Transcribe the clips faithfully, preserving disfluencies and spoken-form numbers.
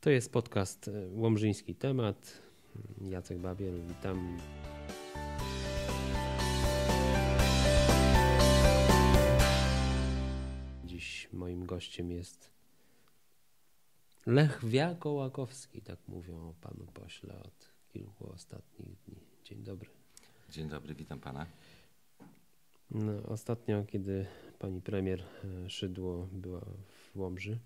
To jest podcast Łomżyński Temat. Jacek Babiel, witam. Dziś moim gościem jest Lech Wiakołakowski, tak mówią o panu pośle od kilku ostatnich dni. Dzień dobry. Dzień dobry, witam pana. No, ostatnio, kiedy pani premier Szydło była w Łomży,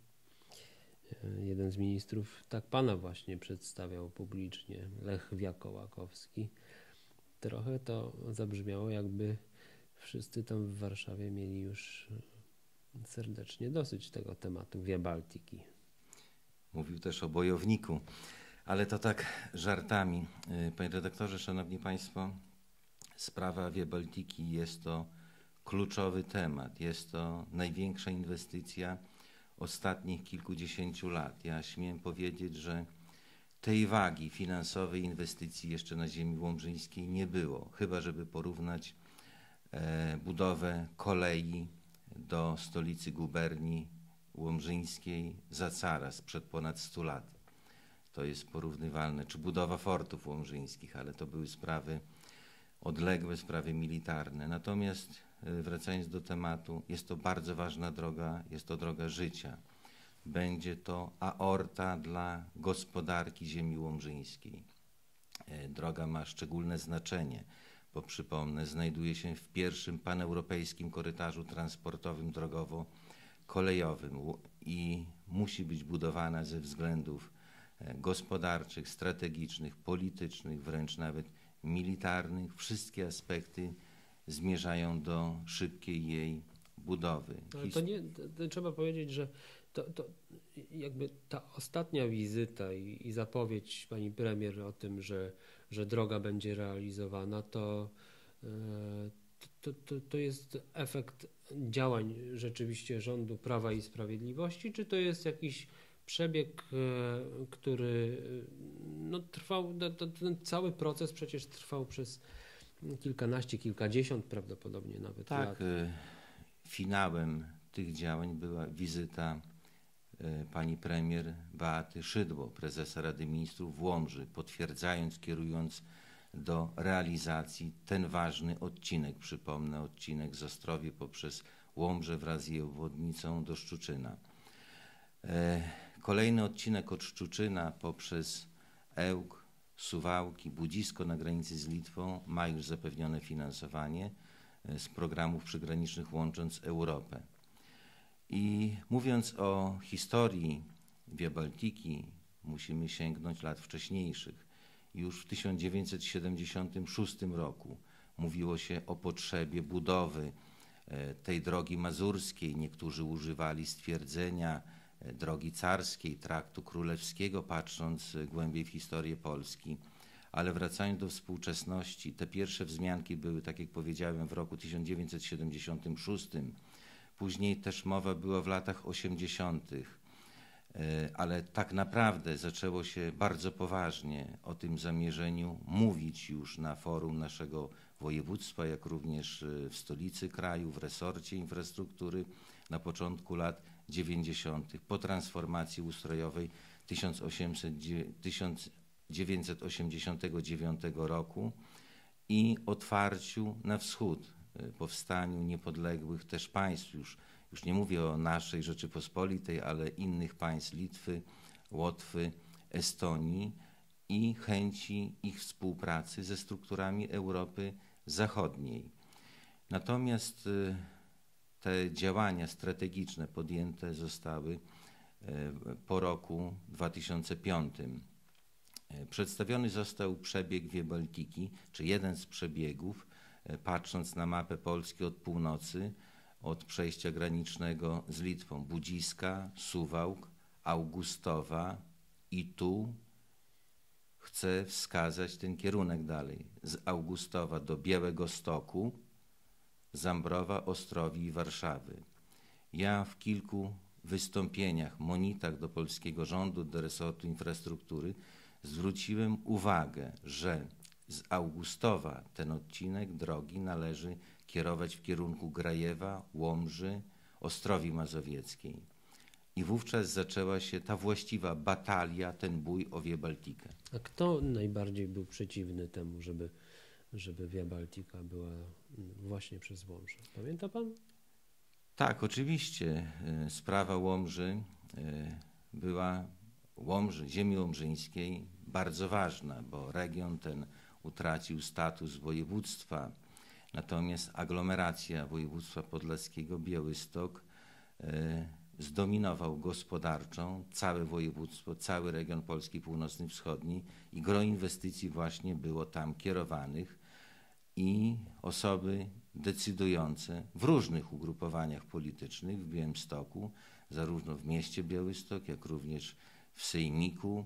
jeden z ministrów tak pana właśnie przedstawiał publicznie, Lech Wiakołakowski. Trochę to zabrzmiało, jakby wszyscy tam w Warszawie mieli już serdecznie dosyć tego tematu Via Baltiki. Mówił też o bojowniku, ale to tak żartami. Panie redaktorze, szanowni państwo, sprawa Via Baltiki jest to kluczowy temat. Jest to największa inwestycja ostatnich kilkudziesięciu lat. Ja śmiem powiedzieć, że tej wagi finansowej inwestycji jeszcze na ziemi łomżyńskiej nie było, chyba żeby porównać e, budowę kolei do stolicy guberni łomżyńskiej za cara sprzed ponad stu lat. To jest porównywalne, czy budowa fortów łomżyńskich, ale to były sprawy odległe, sprawy militarne. Natomiast wracając do tematu, jest to bardzo ważna droga, jest to droga życia. Będzie to aorta dla gospodarki ziemi łomżyńskiej. Droga ma szczególne znaczenie, bo przypomnę, znajduje się w pierwszym paneuropejskim korytarzu transportowym drogowo-kolejowym i musi być budowana ze względów gospodarczych, strategicznych, politycznych, wręcz nawet militarnych. Wszystkie aspekty zmierzają do szybkiej jej budowy. Ale to nie, to, to trzeba powiedzieć, że to, to jakby ta ostatnia wizyta i, i zapowiedź pani premier o tym, że, że droga będzie realizowana, to, to, to, to jest efekt działań rzeczywiście rządu Prawa i Sprawiedliwości, czy to jest jakiś przebieg, który no, trwał, ten cały proces przecież trwał przez kilkanaście, kilkadziesiąt prawdopodobnie nawet tak, lat. Finałem tych działań była wizyta pani premier Beaty Szydło, prezesa Rady Ministrów w Łomży, potwierdzając, kierując do realizacji ten ważny odcinek, przypomnę, odcinek z Ostrowie poprzez Łomżę wraz z jej obwodnicą do Szczuczyna. Kolejny odcinek od Szczuczyna poprzez Ełk, Suwałki, Budzisko na granicy z Litwą ma już zapewnione finansowanie z programów przygranicznych łącząc Europę. I mówiąc o historii Via Baltiki, musimy sięgnąć lat wcześniejszych. Już w tysiąc dziewięćset siedemdziesiątym szóstym roku mówiło się o potrzebie budowy tej drogi mazurskiej. Niektórzy używali stwierdzenia drogi carskiej, traktu królewskiego, patrząc głębiej w historię Polski. Ale wracając do współczesności, te pierwsze wzmianki były, tak jak powiedziałem, w roku tysiąc dziewięćset siedemdziesiątym szóstym. Później też mowa była w latach osiemdziesiątych. Ale tak naprawdę zaczęło się bardzo poważnie o tym zamierzeniu mówić już na forum naszego województwa, jak również w stolicy kraju, w resorcie infrastruktury na początku lat dziewięćdziesiątych. Po transformacji ustrojowej tysiąc dziewięćset osiemdziesiątego dziewiątego roku i otwarciu na wschód, powstaniu niepodległych też państw. Już, już nie mówię o naszej Rzeczypospolitej, ale innych państw Litwy, Łotwy, Estonii i chęci ich współpracy ze strukturami Europy Zachodniej. Natomiast te działania strategiczne podjęte zostały po roku dwa tysiące piątym. Przedstawiony został przebieg Via Baltiki, czy jeden z przebiegów, patrząc na mapę Polski od północy, od przejścia granicznego z Litwą, Budziska, Suwałk, Augustowa i tu chcę wskazać ten kierunek dalej. Z Augustowa do Białegostoku, Zambrowa, Ostrowi i Warszawy. Ja w kilku wystąpieniach, monitach do polskiego rządu, do resortu infrastruktury zwróciłem uwagę, że z Augustowa ten odcinek drogi należy kierować w kierunku Grajewa, Łomży, Ostrowi Mazowieckiej. I wówczas zaczęła się ta właściwa batalia, ten bój o Via Baltica. A kto najbardziej był przeciwny temu, żeby, żeby Via Baltica była właśnie przez Łomżę? Pamięta pan? Tak, oczywiście. Sprawa Łomży była, Łomży, ziemi łomżyńskiej, bardzo ważna, bo region ten utracił status województwa. Natomiast aglomeracja województwa podlaskiego, Białystok, zdominował gospodarczą całe województwo, cały region Polski Północno-Wschodniej i gro inwestycji właśnie było tam kierowanych i osoby decydujące w różnych ugrupowaniach politycznych w Białymstoku, zarówno w mieście Białystok, jak również w Sejmiku.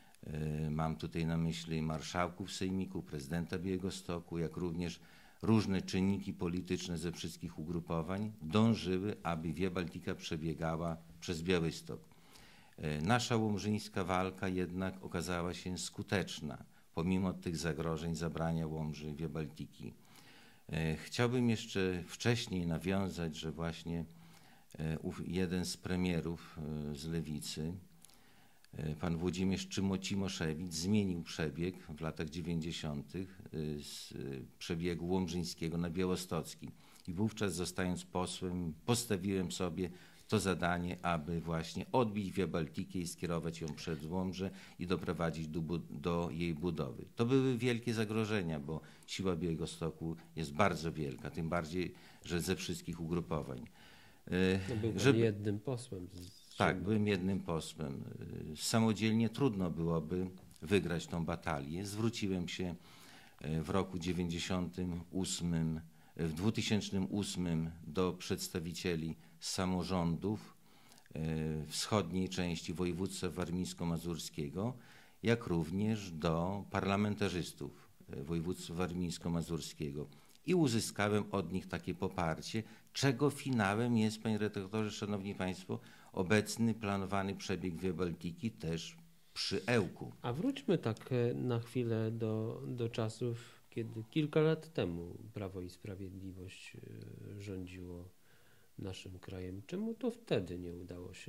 Mam tutaj na myśli marszałków Sejmiku, prezydenta Białegostoku, jak również różne czynniki polityczne ze wszystkich ugrupowań dążyły, aby Via Baltica przebiegała przez Białystok. Nasza łomżyńska walka jednak okazała się skuteczna, pomimo tych zagrożeń zabrania Łomży Via Baltiki. Chciałbym jeszcze wcześniej nawiązać, że właśnie jeden z premierów z lewicy, pan Włodzimierz Cimoszewicz, zmienił przebieg w latach dziewięćdziesiątych z przebiegu łomżyńskiego na białostocki. I wówczas, zostając posłem, postawiłem sobie to zadanie, aby właśnie odbić Via Baltikę i skierować ją przez Łomżę i doprowadzić do, do jej budowy. To były wielkie zagrożenia, bo siła Białegostoku jest bardzo wielka, tym bardziej, że ze wszystkich ugrupowań. No był pan Żeby... jednym posłem. Tak, byłem jednym posłem. Samodzielnie trudno byłoby wygrać tą batalię. Zwróciłem się w roku dziewięćdziesiątym ósmym, w dwutysięcznym ósmym do przedstawicieli samorządów wschodniej części województwa warmińsko-mazurskiego, jak również do parlamentarzystów województwa warmińsko-mazurskiego. I uzyskałem od nich takie poparcie, czego finałem jest, panie redaktorze, szanowni państwo, obecny planowany przebieg Via Baltiki też przy Ełku. A wróćmy tak na chwilę do, do czasów, kiedy kilka lat temu Prawo i Sprawiedliwość rządziło naszym krajem. Czemu to wtedy nie udało się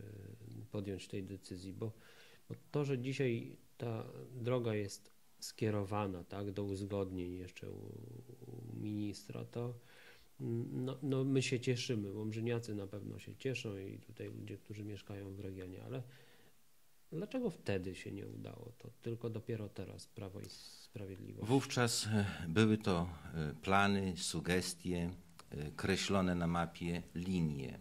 podjąć tej decyzji? Bo, bo to, że dzisiaj ta droga jest skierowana, tak, do uzgodnień jeszcze u, u ministra, to no, no my się cieszymy, łomżyniacy na pewno się cieszą i tutaj ludzie, którzy mieszkają w regionie, ale dlaczego wtedy się nie udało? To tylko dopiero teraz Prawo i Sprawiedliwość. Wówczas były to plany, sugestie, kreślone na mapie linie.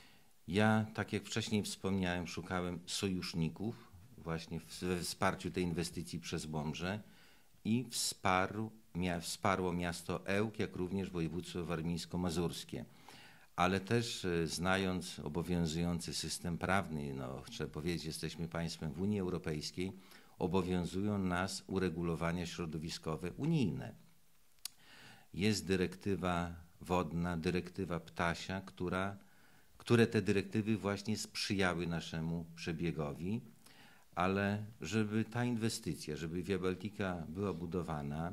Ja, tak jak wcześniej wspomniałem, szukałem sojuszników właśnie we wsparciu tej inwestycji przez Łomżę i wsparł, mia, wsparło miasto Ełk, jak również województwo warmińsko-mazurskie. Ale też znając obowiązujący system prawny, no, trzeba powiedzieć, jesteśmy państwem w Unii Europejskiej, obowiązują nas uregulowania środowiskowe unijne. Jest dyrektywa wodna, dyrektywa ptasia, która, które te dyrektywy właśnie sprzyjały naszemu przebiegowi, ale żeby ta inwestycja, żeby Via Baltica była budowana,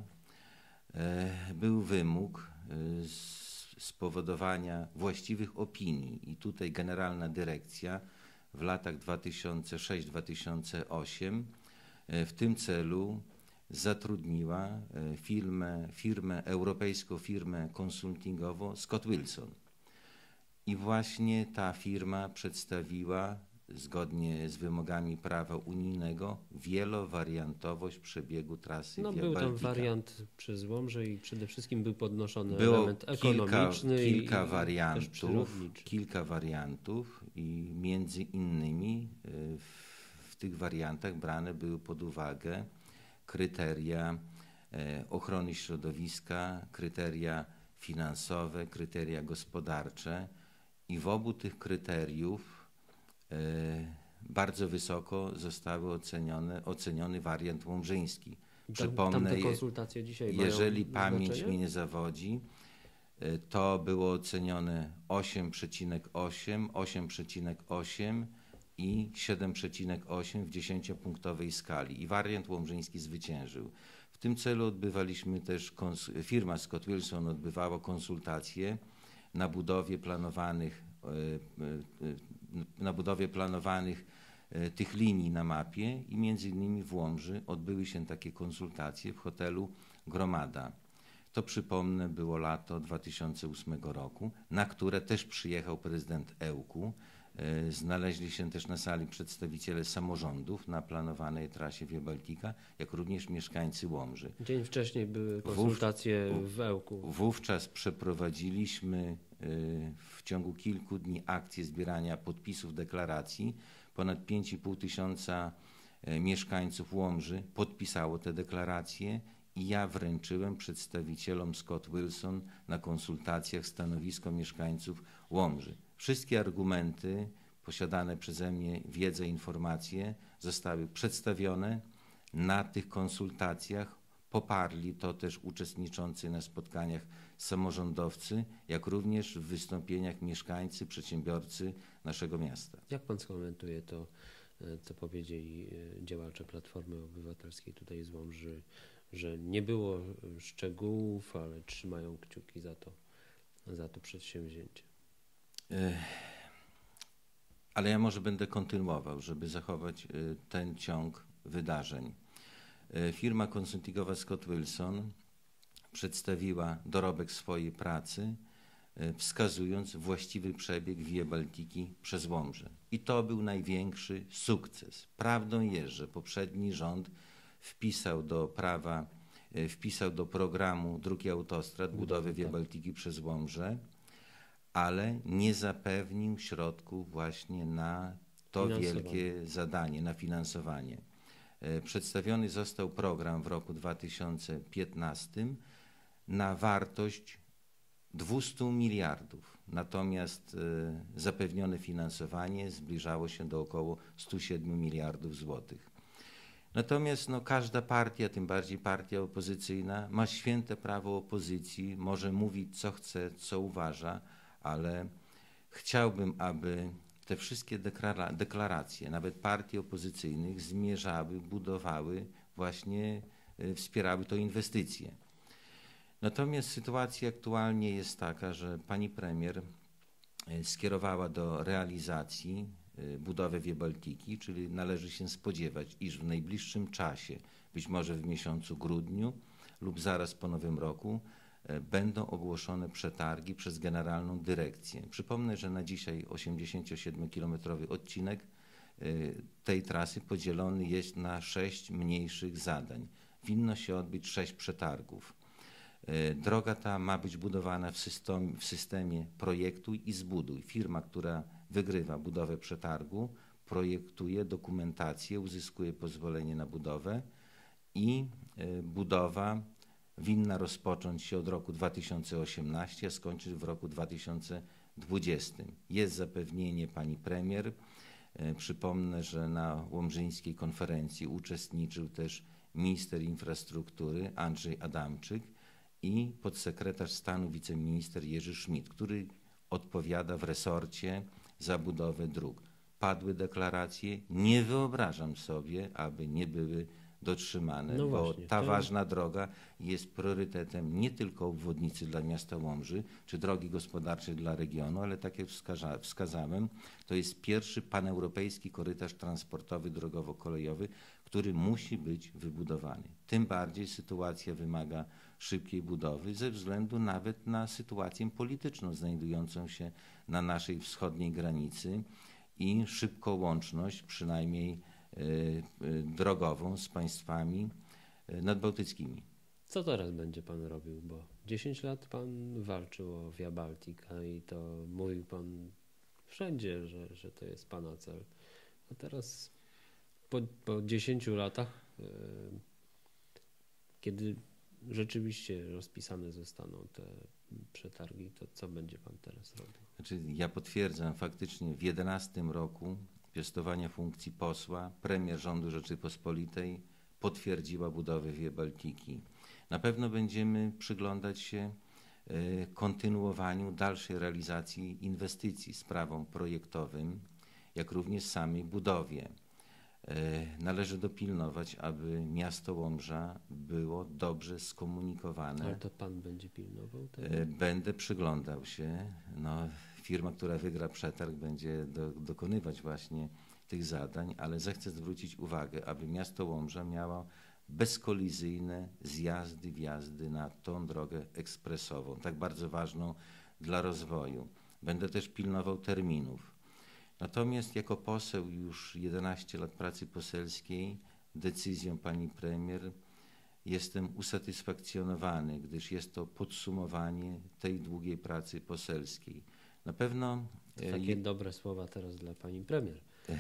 e, był wymóg e, spowodowania właściwych opinii i tutaj Generalna Dyrekcja w latach dwa tysiące szóstym do dwa tysiące ósmego w tym celu zatrudniła firmę, firmę, europejską firmę konsultingową Scott Wilson. I właśnie ta firma przedstawiła zgodnie z wymogami prawa unijnego wielowariantowość przebiegu trasy No Via był Baltica. tam wariant przez Łomżę i przede wszystkim był podnoszony Było element ekonomiczny kilka, kilka i, wariantów, i też przyrodniczy. kilka wariantów i między innymi w, w tych wariantach brane były pod uwagę kryteria ochrony środowiska, kryteria finansowe, kryteria gospodarcze i w obu tych kryteriów bardzo wysoko zostały ocenione, oceniony wariant łomżyński. Przypomnę, tam te konsultacje dzisiaj jeżeli mają pamięć znaczenie? mnie nie zawodzi, to było ocenione osiem przecinek osiem, osiem przecinek osiem i siedem przecinek osiem w dziesięciopunktowej skali i wariant łomżyński zwyciężył. W tym celu odbywaliśmy też, firma Scott Wilson odbywała konsultacje na budowie planowanych na budowie planowanych tych linii na mapie i między innymi w Łomży odbyły się takie konsultacje w hotelu Gromada. To przypomnę, było lato dwa tysiące ósmego roku, na które też przyjechał prezydent Ełku. Znaleźli się też na sali przedstawiciele samorządów na planowanej trasie Via Baltica, jak również mieszkańcy Łomży. Dzień wcześniej były konsultacje Wów, w Ełku. Wówczas przeprowadziliśmy w ciągu kilku dni akcję zbierania podpisów deklaracji. Ponad pięć i pół tysiąca mieszkańców Łomży podpisało te deklaracje i ja wręczyłem przedstawicielom Scott Wilson na konsultacjach stanowisko mieszkańców Łomży. Wszystkie argumenty, posiadane przeze mnie wiedzę, informacje zostały przedstawione na tych konsultacjach. Poparli to też uczestniczący na spotkaniach samorządowcy, jak również w wystąpieniach mieszkańcy, przedsiębiorcy naszego miasta. Jak pan skomentuje to, co powiedzieli działacze Platformy Obywatelskiej tutaj z Łomży, że nie było szczegółów, ale trzymają kciuki za to, za to przedsięwzięcie? Ale ja może będę kontynuował, żeby zachować ten ciąg wydarzeń. Firma konsultingowa Scott Wilson przedstawiła dorobek swojej pracy, wskazując właściwy przebieg Via Baltiki przez Łomżę. I to był największy sukces. Prawdą jest, że poprzedni rząd wpisał do prawa, wpisał do programu dróg i autostrad budowę Via Baltiki przez Łomżę, ale nie zapewnił środków właśnie na to wielkie zadanie, na finansowanie. Przedstawiony został program w roku dwa tysiące piętnastym na wartość dwieście miliardów, natomiast zapewnione finansowanie zbliżało się do około stu siedmiu miliardów złotych. Natomiast no, każda partia, tym bardziej partia opozycyjna, ma święte prawo opozycji, może mówić co chce, co uważa, ale chciałbym, aby te wszystkie deklaracje, nawet partii opozycyjnych, zmierzały, budowały, właśnie wspierały to inwestycje. Natomiast sytuacja aktualnie jest taka, że pani premier skierowała do realizacji budowę Via Baltiki, czyli należy się spodziewać, iż w najbliższym czasie, być może w miesiącu grudniu lub zaraz po Nowym Roku, będą ogłoszone przetargi przez Generalną Dyrekcję. Przypomnę, że na dzisiaj osiemdziesięciosiedmiokilometrowy odcinek tej trasy podzielony jest na sześć mniejszych zadań. Winno się odbyć sześć przetargów. Droga ta ma być budowana w systemie, w systemie projektuj i zbuduj. Firma, która wygrywa budowę przetargu, projektuje dokumentację, uzyskuje pozwolenie na budowę i budowa winna rozpocząć się od roku dwa tysiące osiemnastego, a skończyć w roku dwa tysiące dwudziestym. Jest zapewnienie pani premier. Przypomnę, że na łomżyńskiej konferencji uczestniczył też minister infrastruktury Andrzej Adamczyk i podsekretarz stanu wiceminister Jerzy Schmidt, który odpowiada w resorcie za budowę dróg. Padły deklaracje, nie wyobrażam sobie, aby nie były dotrzymane, no bo właśnie, ta to... ważna droga jest priorytetem nie tylko obwodnicy dla miasta Łomży, czy drogi gospodarczej dla regionu, ale tak jak wskaza wskazałem, to jest pierwszy paneuropejski korytarz transportowy drogowo-kolejowy, który musi być wybudowany. Tym bardziej sytuacja wymaga szybkiej budowy ze względu nawet na sytuację polityczną znajdującą się na naszej wschodniej granicy i szybką łączność, przynajmniej drogową z państwami nadbałtyckimi. Co teraz będzie pan robił? Bo dziesięć lat pan walczył o Via Baltica i to mówił pan wszędzie, że, że to jest pana cel. A teraz po, po dziesięciu latach, yy, kiedy rzeczywiście rozpisane zostaną te przetargi, to co będzie pan teraz robił? Znaczy, ja potwierdzam, faktycznie w jedenastym roku piastowania funkcji posła premier rządu Rzeczypospolitej potwierdziła budowę Via Baltiki. Na pewno będziemy przyglądać się kontynuowaniu dalszej realizacji inwestycji, sprawom projektowym, jak również samej budowie. Należy dopilnować, aby miasto Łomża było dobrze skomunikowane. Ale to pan będzie pilnował tego? Będę przyglądał się. No, firma, która wygra przetarg, będzie do, dokonywać właśnie tych zadań, ale zechcę zwrócić uwagę, aby miasto Łomża miało bezkolizyjne zjazdy, wjazdy na tą drogę ekspresową, tak bardzo ważną dla rozwoju. Będę też pilnował terminów. Natomiast jako poseł już jedenaście lat pracy poselskiej decyzją pani premier jestem usatysfakcjonowany, gdyż jest to podsumowanie tej długiej pracy poselskiej. Na pewno... Takie je... dobre słowa teraz dla pani premier.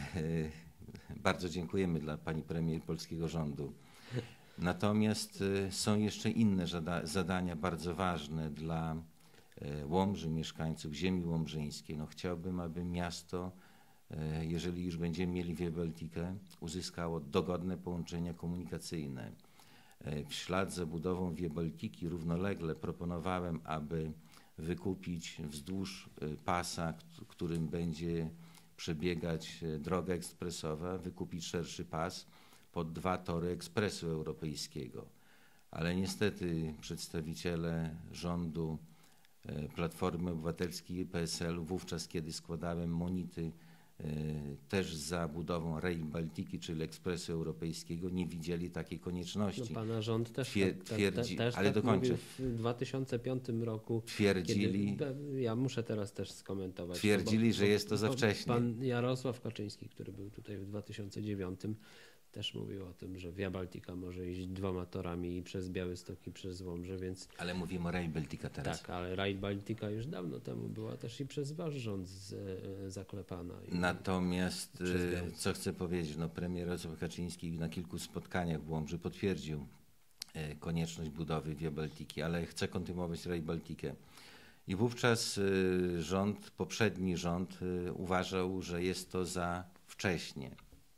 Bardzo dziękujemy dla pani premier polskiego rządu. Natomiast są jeszcze inne zadania bardzo ważne dla Łomży, mieszkańców ziemi łomżyńskiej. No chciałbym, aby miasto, jeżeli już będziemy mieli Via Balticę, uzyskało dogodne połączenia komunikacyjne. W ślad za budową Via Baltiki równolegle proponowałem, aby wykupić wzdłuż pasa, którym będzie przebiegać droga ekspresowa, wykupić szerszy pas pod dwa tory ekspresu europejskiego. Ale niestety przedstawiciele rządu, Platformy Obywatelskiej i P S L-u, wówczas kiedy składałem monity też za budową Rail Baltiki, czyli ekspresu europejskiego, nie widzieli takiej konieczności. No, pana rząd też Twier- tak, twierdzi, te, też ale tak dokończę. mówił w dwa tysiące piątym roku. Twierdzili, kiedy, ja muszę teraz też skomentować. Twierdzili, bo, że jest to za bo wcześnie. Pan Jarosław Kaczyński, który był tutaj w dwa tysiące dziewiątym, też mówił o tym, że Via Baltica może iść dwoma torami i przez Białystok i przez Łomżę, więc... Ale mówimy o Rail Baltica teraz. Tak, ale Rail Baltica już dawno temu była też i przez wasz rząd z, e, zaklepana. I Natomiast co chcę powiedzieć, no premier Jarosław Kaczyński na kilku spotkaniach w Łomży potwierdził e, konieczność budowy Via Baltiki, ale chce kontynuować Rail Baltikę. I wówczas e, rząd, poprzedni rząd e, uważał, że jest to za wcześnie.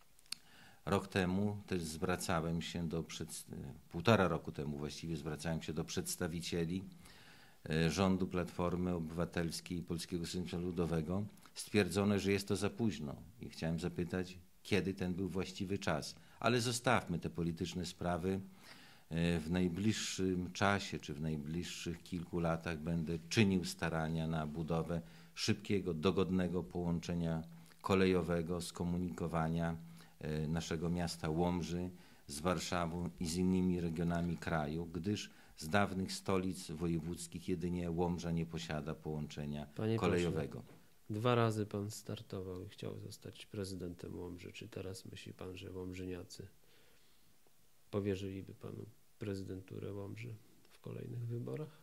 Rok temu też zwracałem się do, przed, półtora roku temu właściwie zwracałem się do przedstawicieli rządu Platformy Obywatelskiej i Polskiego Stronnictwa Ludowego. Stwierdzono, że jest to za późno i chciałem zapytać, kiedy ten był właściwy czas. Ale zostawmy te polityczne sprawy. W najbliższym czasie, czy w najbliższych kilku latach będę czynił starania na budowę szybkiego, dogodnego połączenia kolejowego, skomunikowania naszego miasta Łomży z Warszawą i z innymi regionami kraju, gdyż z dawnych stolic wojewódzkich jedynie Łomża nie posiada połączenia Panie kolejowego. Pośle, dwa razy pan startował i chciał zostać prezydentem Łomży. Czy teraz myśli pan, że łomżyniacy powierzyliby panu prezydenturę Łomży w kolejnych wyborach?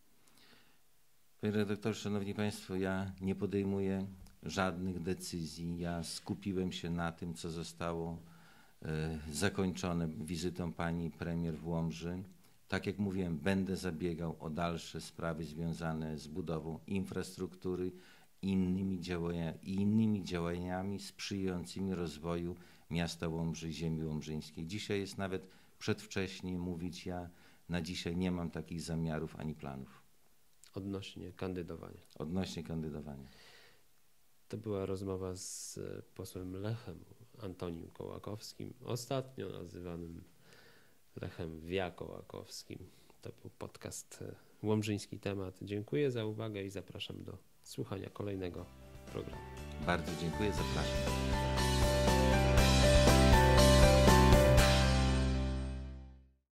Panie redaktorze, szanowni państwo, ja nie podejmuję żadnych decyzji. Ja skupiłem się na tym, co zostało e, zakończone wizytą pani premier w Łomży. Tak jak mówiłem, będę zabiegał o dalsze sprawy związane z budową infrastruktury i innymi, działania, i innymi działaniami sprzyjającymi rozwoju miasta Łomży, ziemi łomżyńskiej. Dzisiaj jest nawet przedwcześnie mówić, ja na dzisiaj nie mam takich zamiarów ani planów. Odnośnie kandydowania. Odnośnie kandydowania. To była rozmowa z posłem Lechem Antonim Kołakowskim, ostatnio nazywanym Lechem Via Kołakowskim. To był podcast Łomżyński Temat. Dziękuję za uwagę i zapraszam do słuchania kolejnego programu. Bardzo dziękuję, zapraszam.